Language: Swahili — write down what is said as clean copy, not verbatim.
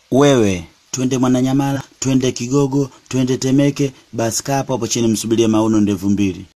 Wewe, twende Mwananyamala, twende Kigogo, twende Temeke, basi kaa hapo chini msubirie Mauno ndevu mbili.